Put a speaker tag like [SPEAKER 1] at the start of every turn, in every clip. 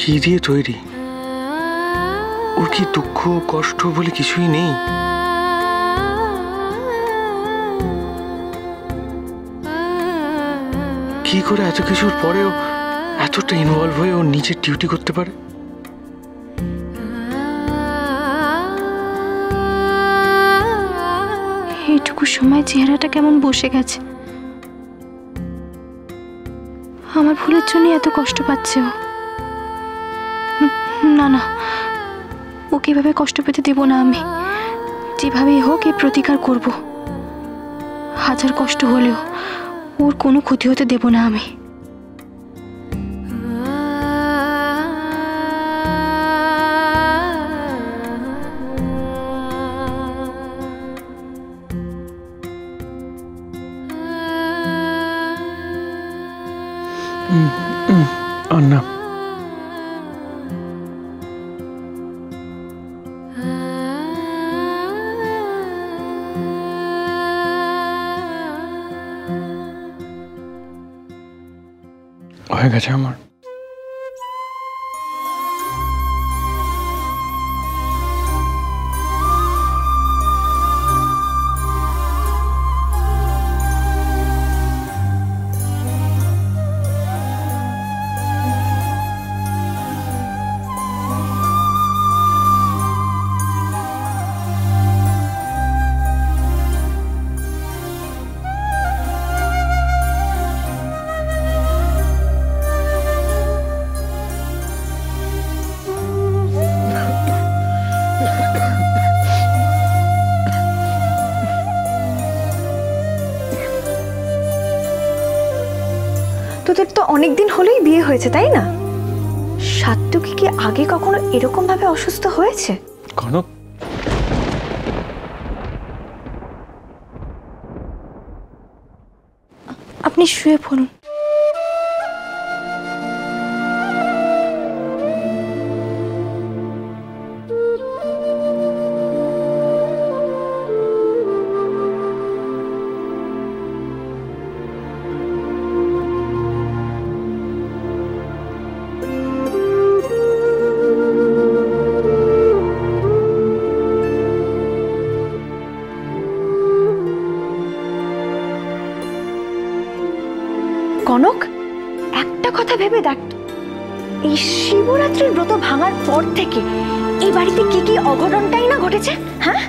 [SPEAKER 1] কি দিয়ে তৈরি? ওর কি দুঃখ কষ্ট বলে কিছুই নেই? কি করে এত কিছুর পরেও এতটা ইনভলভ হয়ে ওর নিজের ডিউটি করতে পারে?
[SPEAKER 2] এইটুকু সময় চেহারাটা কেমন বসে গেছে। আমার ভুলের জন্য এত কষ্ট পাচ্ছে ও। না না, ওকে এভাবে কষ্ট পেতে দেব না আমি। যেভাবেই হোক এর প্রতিকার করব। হাজার কষ্ট হলেও ওর কোনো ক্ষতি হতে দেব না আমি।
[SPEAKER 1] না, হয়ে গেছে আমার।
[SPEAKER 3] তোদের তো অনেকদিন হলেই বিয়ে হয়েছে, তাই না? সাত্তুকি কি আগে কখনো এরকম ভাবে অসুস্থ হয়েছে?
[SPEAKER 1] কনক,
[SPEAKER 2] আপনি শুয়ে পড়ুন।
[SPEAKER 3] কনক, একটা কথা ভেবে দেখ, এই শিবরাত্রির ব্রত ভাঙার পর থেকে এই বাড়িতে কি কি অঘটনটাই না ঘটেছে। হ্যাঁ,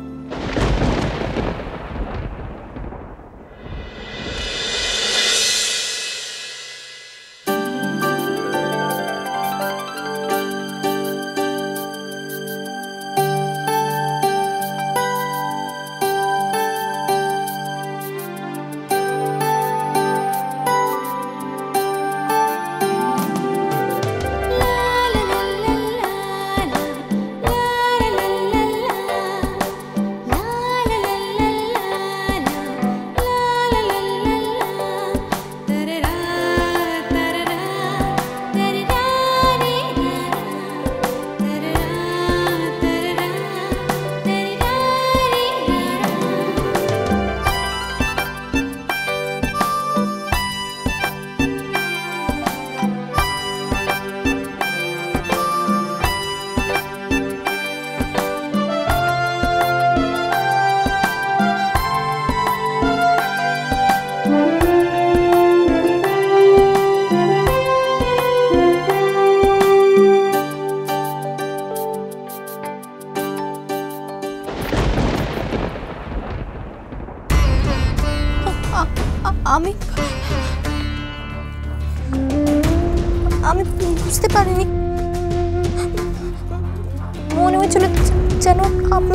[SPEAKER 2] আমি আমি বুঝতে পারিনি। মনে হয়েছিল যেন আপনি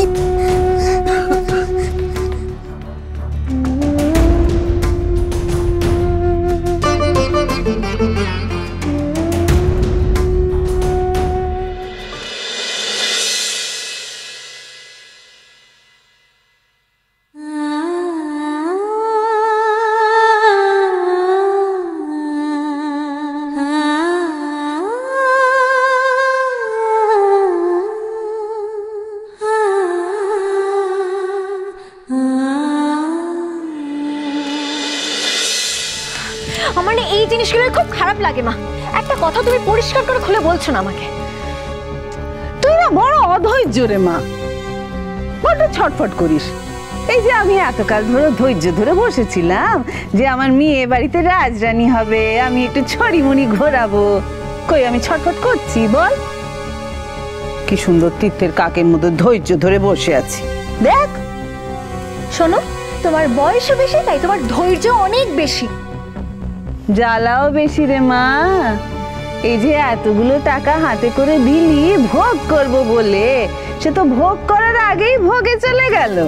[SPEAKER 3] আমার না এই জিনিসগুলো খুব খারাপ লাগে মা। একটা কথা তুমি পরিষ্কার করে খুলে বলছো না আমাকে।
[SPEAKER 4] তুই না বড় অধৈর্য রে মা, বড্ড ছটফট করিস। এই যে আমি এতকাল ধরে ধৈর্য ধরে বসেছিলাম যে আমার মেয়ে বাড়িতে রাজরানী হবে, আমি একটু ছড়িমণি ঘোরাবো, কই আমি ছটফট করছি বল? কি সুন্দর তীর্থের কাকের মতো ধৈর্য ধরে বসে আছি দেখ।
[SPEAKER 3] শোনো, তোমার বয়সও বেশি তাই তোমার ধৈর্য অনেক বেশি।
[SPEAKER 4] জ্বালাও বেশি রে মা। এই যে এতগুলো টাকা হাতে করে দিলি ভোগ করব বলে, সে তো ভোগ করার আগেই ভোগে চলে গেল।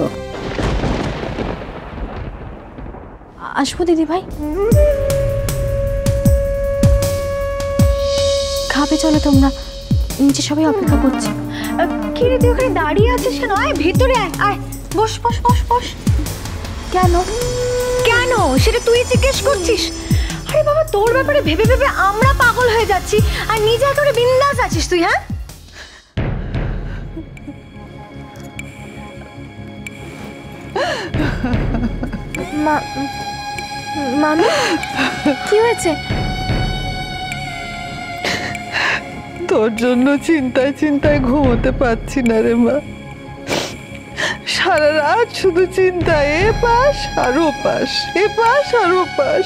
[SPEAKER 2] আসবো দিদি ভাই? খাবে চলো তোমরা, নিচে সবাই অপেক্ষা করছে।
[SPEAKER 3] কি রে তুই ওখানে দাঁড়িয়ে আছিস কেন? আয় ভেতরে আয়, আয় বস বস বস বস।
[SPEAKER 2] কেন
[SPEAKER 3] কেন সেটা তুই জিজ্ঞেস করছিস? আরে বাবা, তোর ব্যাপারে ভেবে ভেবে আমরা পাগল হয়ে যাচ্ছি আর নিজে একেবারে বিন্দাস আছিস তুই। হ্যাঁ
[SPEAKER 2] মামি, কি হয়েছে?
[SPEAKER 5] তোর জন্য চিন্তায় চিন্তায় ঘুমোতে পারছি না রে মা। সারা রাত শুধু চিন্তা, এ পাশ আর ও পাশ, এ পাশ আর ও পাশ।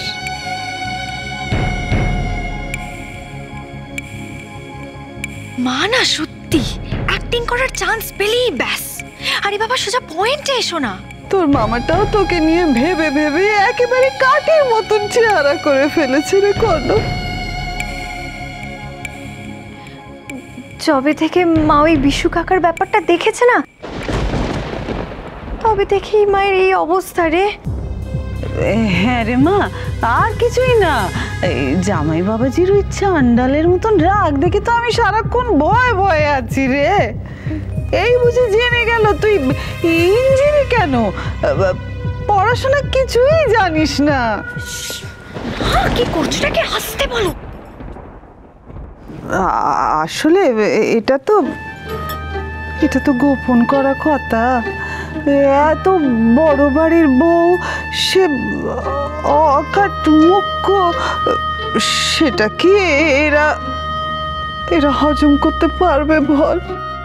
[SPEAKER 3] মা না সত্যি অ্যাক্টিং করার চান্স পেলেই ব্যাস। আরে বাবা, সোজা পয়েন্টে এসো না।
[SPEAKER 5] তোর মামাটাও তোকে নিয়ে ভেবে ভেবে একেবারে কাকের মতন চেহারা করে ফেলেছে রে কনক।
[SPEAKER 3] যবে থেকে মা ওই বিশু কাকার ব্যাপারটা দেখেছে না, তবে দেখেই মায়ের এই অবস্থা রে।
[SPEAKER 4] হ্যাঁ রে মা, আর কিছুই না। এই জামাই বাবাজির ওই চান্ডালের মতন রাগ দেখে তো আমি সারাক্ষণ ভয়ে ভয়ে আছি রে। এই বুঝি জেনে গেল তুই ইঞ্জিনি কেন, পড়াশোনা কিছুই জানিস না।
[SPEAKER 3] কি করছোটাকে আসতে বলো।
[SPEAKER 5] আসলে এটা তো গোপন করা কথা। এত বড় বাড়ির বউ, সে অকাট মুখ্য, সেটা কি এরা হজম করতে পারবে বল?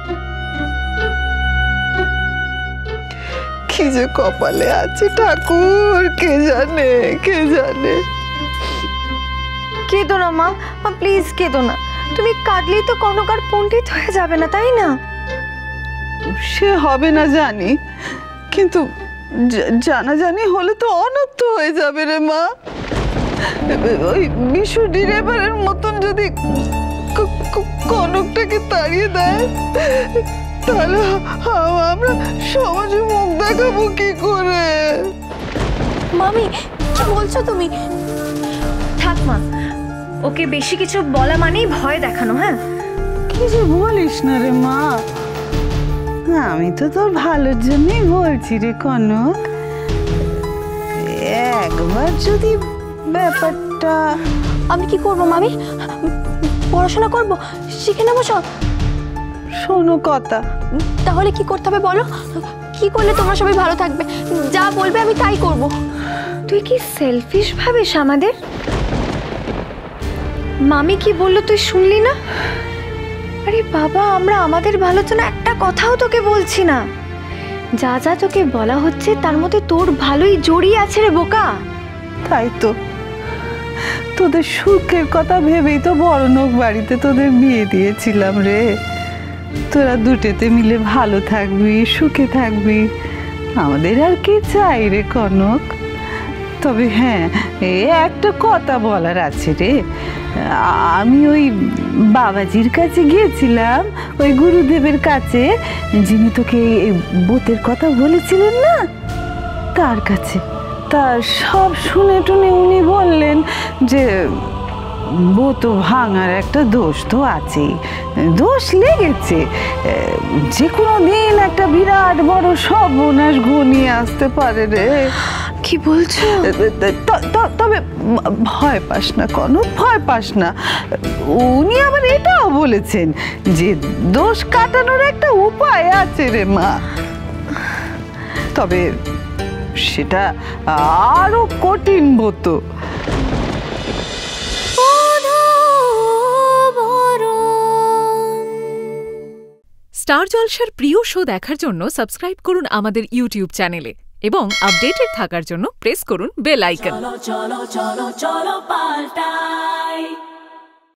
[SPEAKER 5] কি যে কপালে আছে ঠাকুর, কে জানে কে জানে।
[SPEAKER 3] কেঁদো না মা, প্লিজ কেঁদো না। তুমি কাঁদলেই তো কনক আর পণ্ডিত হয়ে যাবে না, তাই না?
[SPEAKER 5] সে হবে না জানি, কিন্তু জানাজানি হলে তো অনর্থ হয়ে যাবে রে মা। ওই বিশু ডিরেভারের মতন যদি কনকটাকে তাড়িয়ে দেয়, তাহলে আমরা সমাজে মুখ দেখাবো কি করে?
[SPEAKER 2] মামি, কি বলছো তুমি?
[SPEAKER 3] থাক মা, ওকে বেশি কিছু বলা মানেই ভয় দেখানো। হ্যাঁ,
[SPEAKER 4] কি যে বলিস না রে মা, আমি তো তোর ভালোর জন্যই বলছি রে কনক। একবার যদি ব্যাপারটা।
[SPEAKER 2] আমি কি করবো মামি? পড়াশোনা করবো, শিখে নেবো সব।
[SPEAKER 4] শোনো কথা,
[SPEAKER 2] তাহলে কি করতে হবে বলো? কি করলে তোমরা সবাই ভালো থাকবে? যা বলবে আমি তাই করব।
[SPEAKER 3] তুই কি সেলফিশ ভাবিস আমাদের? মামি কি বললো তুই শুনলি না? আরে বাবা, আমরা আমাদের ভালোর জন্য একটা কথাও তোকে বলছি না। যা যা তোকে বলা হচ্ছে তার মধ্যে তোর ভালোই জড়িয়ে আছে রে বোকা।
[SPEAKER 4] তাই তো, তোদের সুখের কথা ভেবেই তো বড়লোক বাড়িতে তোদের বিয়ে দিয়েছিলাম রে। তোরা দুটেতে মিলে ভালো থাকবি, সুখে থাকবি, আমাদের আর কি চাই রে কনক। তবে হ্যাঁ, একটা কথা বলার আছে রে। আমি ওই বাবাজির কাছে গিয়েছিলাম, ওই গুরুদেবের কাছে, যিনি তোকে বোতের কথা বলেছিলেন না, তার কাছে। তা সব শুনে টুনে উনি বললেন যে বোত ভাঙার একটা দোষ তো আছেই, দোষ লেগেছে, যে কোনো দিন একটা বিরাট বড় সর্বনাশ ঘনিয়ে আসতে পারে রে।
[SPEAKER 2] কি বলছো?
[SPEAKER 4] তবে ভয় পাস না কনক, ভয় পাস না। উনি আবার এটাও বলেছেন যে দোষ কাটানোর একটা উপায় আছে রে মা। তবে সেটা আরো কঠিন হতো।
[SPEAKER 6] স্টার জলসার প্রিয় শো দেখার জন্য সাবস্ক্রাইব করুন আমাদের ইউটিউব চ্যানেলে এবং আপডেটেড থাকার জন্য প্রেস করুন বেল আইকন।
[SPEAKER 7] চলো চলো চলো চলো পাল্টাই।